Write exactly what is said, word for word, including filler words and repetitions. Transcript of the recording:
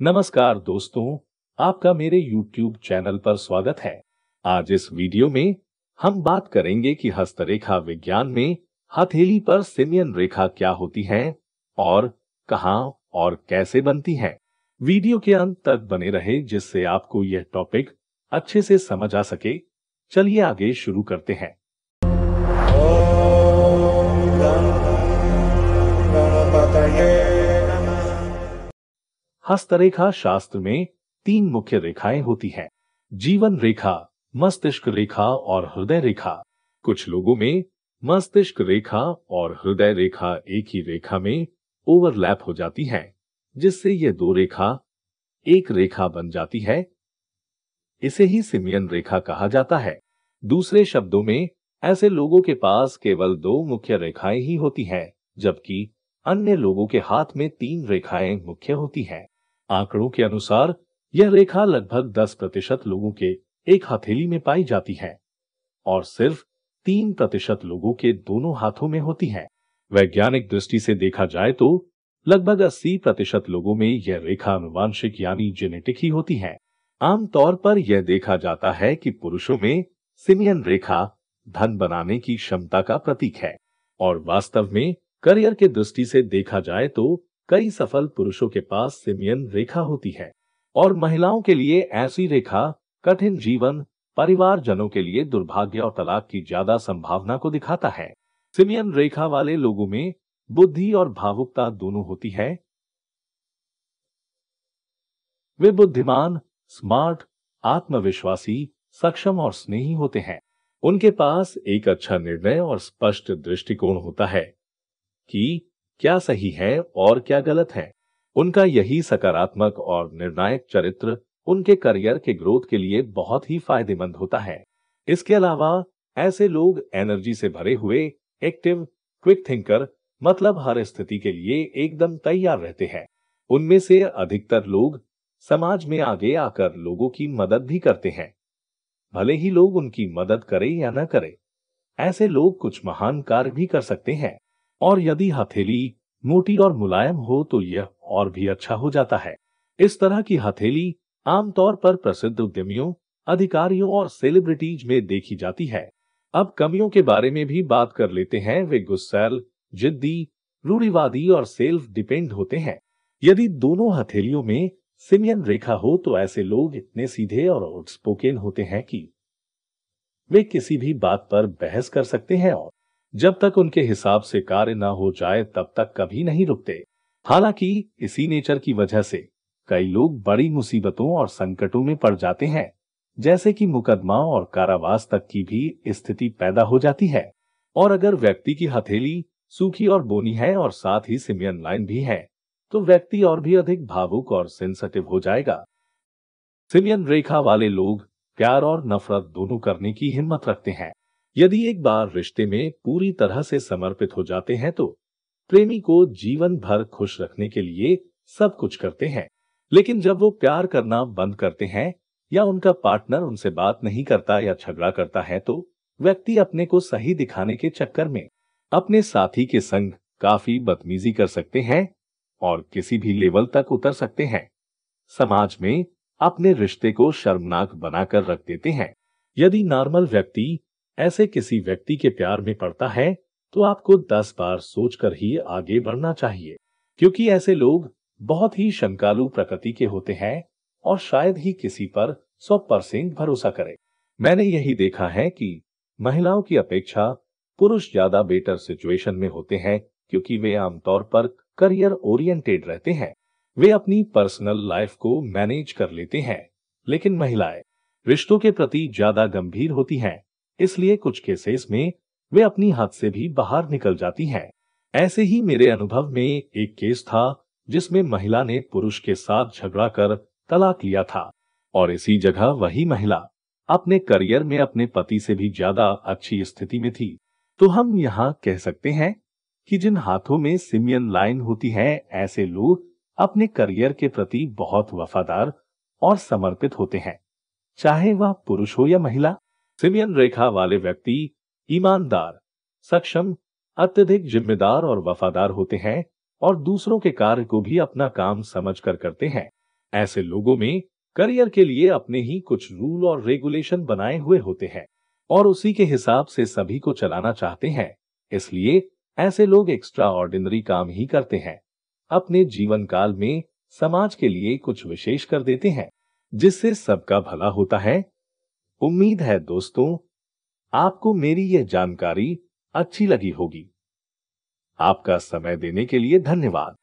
नमस्कार दोस्तों, आपका मेरे यूट्यूब चैनल पर स्वागत है। आज इस वीडियो में हम बात करेंगे कि हस्तरेखा विज्ञान में हथेली पर सिमियन रेखा क्या होती है और कहां और कैसे बनती है। वीडियो के अंत तक बने रहे जिससे आपको यह टॉपिक अच्छे से समझ आ सके। चलिए आगे शुरू करते हैं। हस्तरेखा शास्त्र में तीन मुख्य रेखाएं होती हैं, जीवन रेखा, मस्तिष्क रेखा और हृदय रेखा। कुछ लोगों में मस्तिष्क रेखा और हृदय रेखा एक ही रेखा में ओवरलैप हो जाती हैं, जिससे ये दो रेखा एक रेखा बन जाती है। इसे ही सिमियन रेखा कहा जाता है। दूसरे शब्दों में ऐसे लोगों के पास केवल दो मुख्य रेखाएं ही होती हैं, जबकि अन्य लोगों के हाथ में तीन रेखाएं मुख्य होती हैं। आंकड़ों के अनुसार यह रेखा लगभग दस प्रतिशत लोगों के एक हथेली में पाई जाती है और सिर्फ तीन प्रतिशत लोगों के दोनों हाथों में होती है। वैज्ञानिक दृष्टि से देखा जाए तो लगभग अस्सी प्रतिशत लोगों में यह रेखा आनुवांशिक यानी जेनेटिक ही होती है। आमतौर पर यह देखा जाता है कि पुरुषों में सिमियन रेखा धन बनाने की क्षमता का प्रतीक है और वास्तव में करियर के दृष्टि से देखा जाए तो कई सफल पुरुषों के पास सिमियन रेखा होती है और महिलाओं के लिए ऐसी रेखा कठिन जीवन, परिवारजनों के लिए दुर्भाग्य और तलाक की ज्यादा संभावना को दिखाता है। सिमियन रेखा वाले लोगों में बुद्धि और भावुकता दोनों होती है। वे बुद्धिमान, स्मार्ट, आत्मविश्वासी, सक्षम और स्नेही होते हैं। उनके पास एक अच्छा निर्णय और स्पष्ट दृष्टिकोण होता है कि क्या सही है और क्या गलत है। उनका यही सकारात्मक और निर्णायक चरित्र उनके करियर के ग्रोथ के लिए बहुत ही फायदेमंद होता है। इसके अलावा ऐसे लोग एनर्जी से भरे हुए, एक्टिव, क्विक थिंकर, मतलब हर स्थिति के लिए एकदम तैयार रहते हैं। उनमें से अधिकतर लोग समाज में आगे आकर लोगों की मदद भी करते हैं, भले ही लोग उनकी मदद करें या न करें। ऐसे लोग कुछ महान कार्य भी कर सकते हैं और यदि हथेली मोटी और मुलायम हो तो यह और भी अच्छा हो जाता है। इस तरह की हथेली आमतौर पर प्रसिद्ध उद्यमियों, अधिकारियों और सेलिब्रिटीज में देखी जाती है। अब कमियों के बारे में भी बात कर लेते हैं। वे गुस्सैल, जिद्दी, रूढ़िवादी और सेल्फ डिपेंड होते हैं। यदि दोनों हथेलियों में सिमियन रेखा हो तो ऐसे लोग इतने सीधे और आउटस्पोकन होते हैं कि वे किसी भी बात पर बहस कर सकते हैं और जब तक उनके हिसाब से कार्य न हो जाए तब तक कभी नहीं रुकते। हालांकि इसी नेचर की वजह से कई लोग बड़ी मुसीबतों और संकटों में पड़ जाते हैं, जैसे कि मुकदमा और कारावास तक की भी स्थिति पैदा हो जाती है। और अगर व्यक्ति की हथेली सूखी और बोनी है और साथ ही सिमियन लाइन भी है तो व्यक्ति और भी अधिक भावुक और सेंसिटिव हो जाएगा। सिमियन रेखा वाले लोग प्यार और नफरत दोनों करने की हिम्मत रखते हैं। यदि एक बार रिश्ते में पूरी तरह से समर्पित हो जाते हैं तो प्रेमी को जीवन भर खुश रखने के लिए सब कुछ करते हैं। लेकिन जब वो प्यार करना बंद करते हैं या उनका पार्टनर उनसे बात नहीं करता या झगड़ा करता है तो व्यक्ति अपने को सही दिखाने के चक्कर में अपने साथी के संग काफी बदतमीजी कर सकते हैं और किसी भी लेवल तक उतर सकते हैं। समाज में अपने रिश्ते को शर्मनाक बनाकर रख देते हैं। यदि नॉर्मल व्यक्ति ऐसे किसी व्यक्ति के प्यार में पड़ता है तो आपको दस बार सोचकर ही आगे बढ़ना चाहिए, क्योंकि ऐसे लोग बहुत ही शंकालु प्रकृति के होते हैं और शायद ही किसी पर सौ परसेंट भरोसा करें। मैंने यही देखा है कि महिलाओं की अपेक्षा पुरुष ज्यादा बेटर सिचुएशन में होते हैं, क्योंकि वे आमतौर पर करियर ओरिएंटेड रहते हैं। वे अपनी पर्सनल लाइफ को मैनेज कर लेते हैं, लेकिन महिलाएं रिश्तों के प्रति ज्यादा गंभीर होती हैं, इसलिए कुछ केसेस में वे अपनी हद से भी बाहर निकल जाती हैं। ऐसे ही मेरे अनुभव में एक केस था जिसमें महिला ने पुरुष के साथ झगड़ा कर तलाक लिया था और इसी जगह वही महिला अपने करियर में अपने पति से भी ज्यादा अच्छी स्थिति में थी। तो हम यहाँ कह सकते हैं कि जिन हाथों में सिमियन लाइन होती है ऐसे लोग अपने करियर के प्रति बहुत वफादार और समर्पित होते हैं, चाहे वह पुरुष हो या महिला। सिमियन रेखा वाले व्यक्ति ईमानदार, सक्षम, अत्यधिक जिम्मेदार और वफादार होते हैं और दूसरों के कार्य को भी अपना काम समझकर करते हैं। ऐसे लोगों में करियर के लिए अपने ही कुछ रूल और रेगुलेशन बनाए हुए होते हैं और उसी के हिसाब से सभी को चलाना चाहते हैं। इसलिए ऐसे लोग एक्स्ट्रा ऑर्डिनरी काम ही करते हैं, अपने जीवन काल में समाज के लिए कुछ विशेष कर देते हैं, जिससे सबका भला होता है। उम्मीद है दोस्तों, आपको मेरी यह जानकारी अच्छी लगी होगी। आपका समय देने के लिए धन्यवाद।